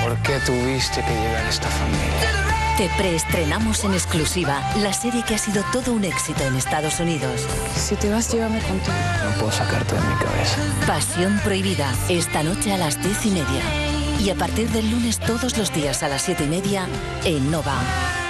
¿Por qué tuviste que llegar a esta familia? Te preestrenamos en exclusiva la serie que ha sido todo un éxito en Estados Unidos. Si te vas, llévame contigo. No puedo sacarte de mi cabeza. Pasión prohibida, esta noche a las 10:30. Y a partir del lunes todos los días a las 7:30 en Nova.